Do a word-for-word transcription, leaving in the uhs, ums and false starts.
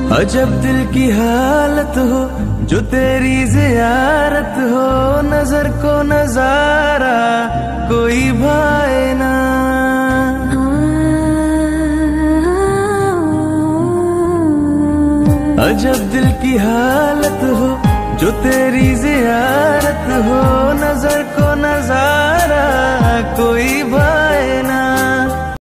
अजब दिल की हालत हो जो तेरी ज़ियारत हो, नजर को नजारा कोई भाए ना। अजब दिल की हालत हो जो तेरी ज़ियारत हो, नजर को नजारा